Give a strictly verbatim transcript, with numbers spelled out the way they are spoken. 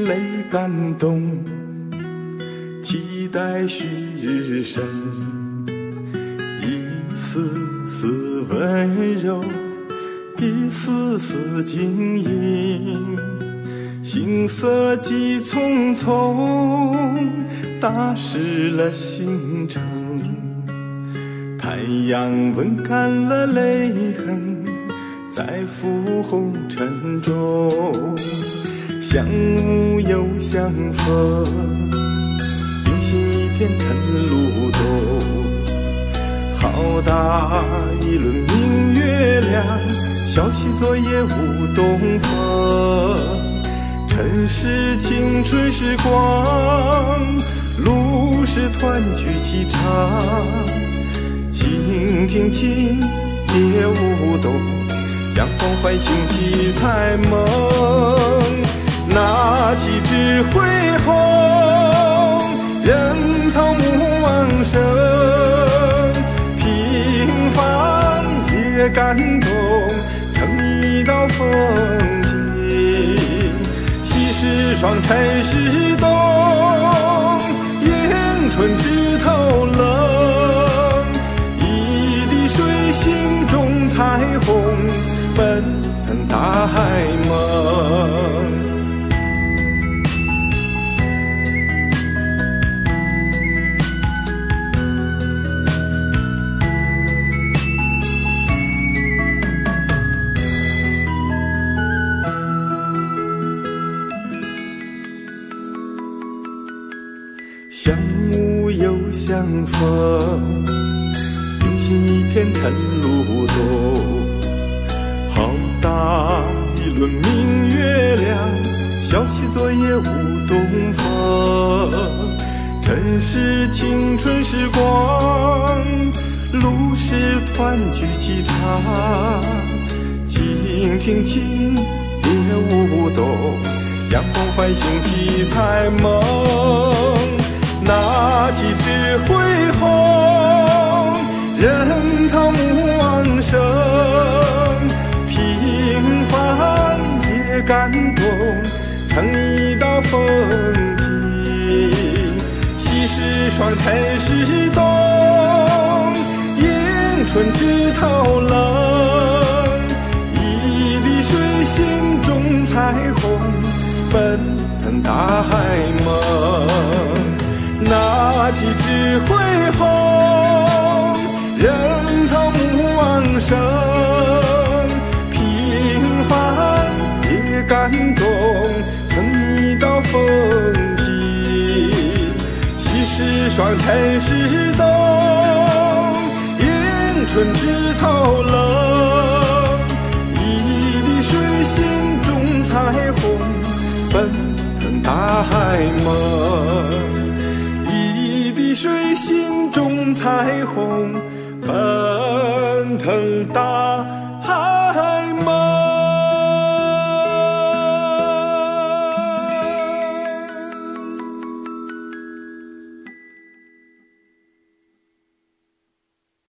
泪感动，期待续生，一丝丝温柔，一丝丝晶莹，行色急匆匆，打湿了行程。太阳温干了泪痕，在浮红尘中，相雾又相逢，冰心一片晨露冻。好大一轮明月亮，小溪昨夜舞东风。尘世青春时光，路是团聚气场。倾听琴，别舞动，阳光唤醒七彩梦。拿起纸挥红，人草木旺盛，平凡也感动，成一道风景。稀释霜尘世冬，迎春枝头冷，一滴水心中彩虹，奔腾大海梦。相雾又相逢，冰心一片晨露冻。好大一轮明月亮，小溪昨夜舞东风。尘世青春时光，路是团聚气场。倾听琴，别舞动，阳光唤醒七彩梦。拿起纸挥红，人草木旺盛，平凡也感动，成一道风景。稀释霜尘世冬，迎春枝头冷，一滴水心中彩虹，奔腾大海梦。拿起纸挥红，人草木旺盛，平凡也感动，成一道风景。稀释霜尘世冬，迎春枝头冷，一滴水心中彩虹，奔腾大海梦。一滴水心中彩虹，奔腾大